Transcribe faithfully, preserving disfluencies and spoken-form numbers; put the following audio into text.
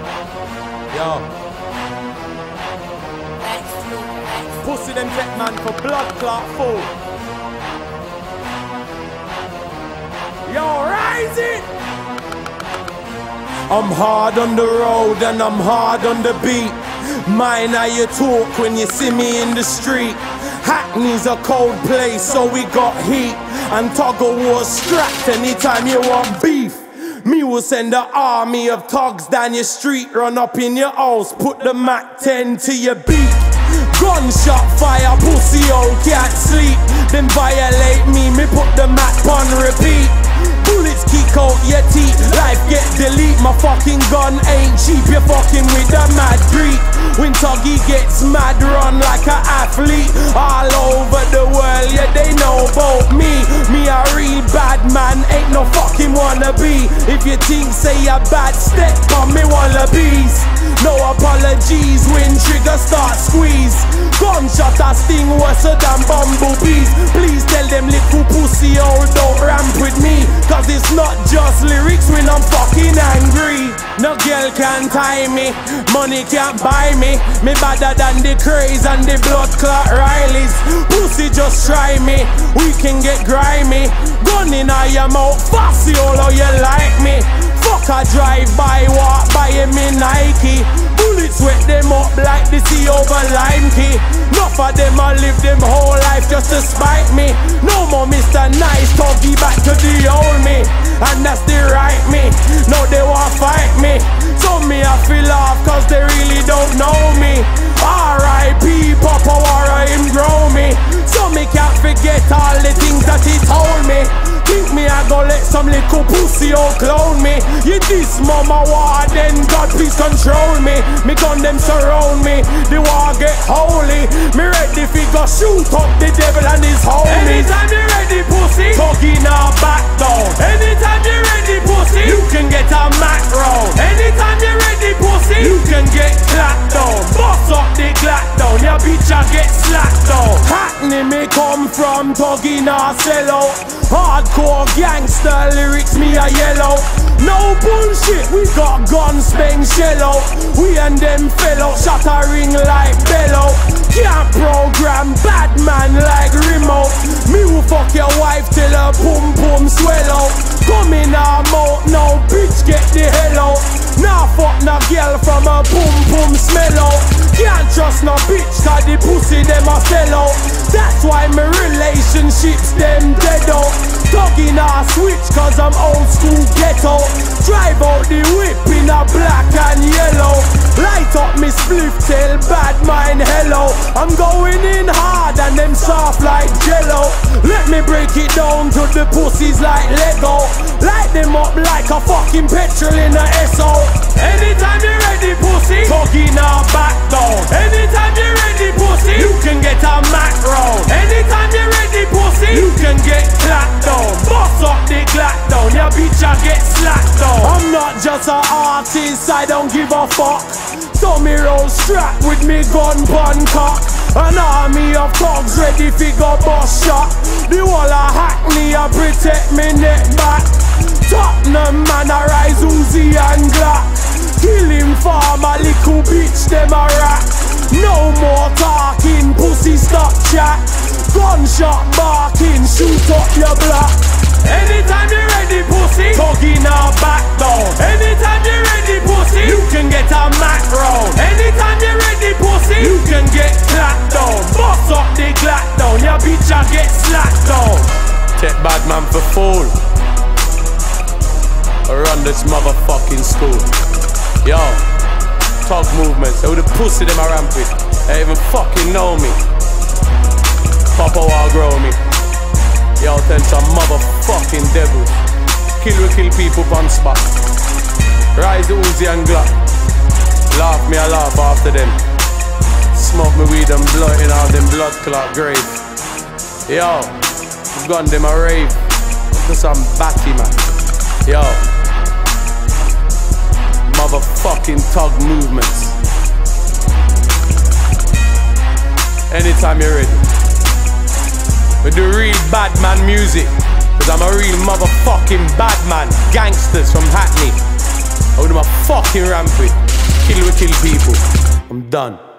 Yo. Pussy them take man for blood clot fool. Yo, rise it! I'm hard on the road and I'm hard on the beat. Mine how you talk when you see me in the street. Hackney's a cold place, so we got heat. And Toggle was strapped anytime you want beef. Me will send an army of thugs down your street, run up in your house, put the Mac ten to your beat. Gunshot fire, pussy hole, can't sleep. Then violate me, me put the Mac on repeat. Bullets kick out your teeth, life get delete. My fucking gun ain't cheap, you're fucking with the mad Greek. When Tuggy gets mad, run like an athlete. All over the world, yeah, they know about me. Me a real bad man, ain't no fucking wannabe. If you think say a bad step on me wannabes, no apologies when trigger start squeeze. Gunshot a sting worse than bumblebees. Please tell them little pussy hole don't ramp with me, cause it's not just lyrics when I'm fucking angry. No girl can tie me, money can't buy me. Me better than the craze and the blood clot Rileys. Pussy just try me, we can get grimy. Gun in your mouth, fussy all how you like me. Fuck a drive by, walk by him in Nike. Bullets wet them up like the sea over Lime Key. Enough of them a live them whole life just to spite me. No more Mister Nice, Tuggy back to the old me. And that's the right me, no they won't fight me. So me I feel off cause they really don't know me. R I P Papa Wara him grow me. So me can't forget all the things that he told me. Think me I go let some little pussy all clone me. You this mama war, then God please control me. Me gun them surround me, the war get holy. Me ready fi go shoot up the devil and his homies. Anytime you ready pussy, Tuggy now back down. Anytime you ready pussy, you can get a Mac round. Anytime you ready pussy, you can get clapped down. Boss up the clap down, your bitch a get slapped down. Hackney me come from, Tuggy now sell out. Hardcore gangster lyrics, me a yellow. No bullshit, we got guns, bang shell out. We and them fellow, shattering like bellow. Can't program bad man like remote. Me will fuck your wife till her pum pum swallow. Come in our mouth, now bitch get the hell out. Now fuck no girl from a pum pum smell out. Can't trust no bitch cause the pussy them a sell out. That's why my relationships them dead out. Tuggy now switch cause I'm old school ghetto. Drive out the whip in a black and yellow. Light up me spliff, tell bad mind hello. I'm going in hard and them soft like jello. Let me break it down to the pussies like Lego. Light them up like a fucking petrol in a S O. Anytime you ready pussy, Tuggy now back down. Anytime you ready pussy, you can get a Mac round. Anytime you ready pussy, you can get clapped down. Boss up the clap down, your bitch a get slapped down. I'm not just an artist, I don't give a fuck. So me roll strap with me gun pun cock. An army of thugs ready fi go bust shot. The wall of Hackney a protect me neck back. Tottenham man a rise Uzi and Glock. Kill him farmer, little bitch them a rat. No more talking, pussy stop chat. Gunshot barking, shoot up your block. Anytime you ready pussy, Tuggy now back down. Anytime you ready pussy, you can get a Mac round. Anytime you ready pussy, you can get clapped down. Boss up the clap down, your bitch a get slapped down. Take bad man for fool. I run this motherfucking school. Yo, Tug movements, who the pussy them I ramp with. They even fucking know me. Papa will grow me. Yo, tell some motherfucking devils. Kill we kill people on spot. Rise the Uzi and Glock. Laugh me, I laugh after them. Smoke me weed and blood in all them blood clot grave. Yo, gun them a rave. To some batty man. Yo, motherfucking Tug movements. Anytime you're ready. We do real bad man music, cause I'm a real motherfucking bad man. Gangsters from Hackney. I would do my fucking ramp with. kill, we kill people. I'm done.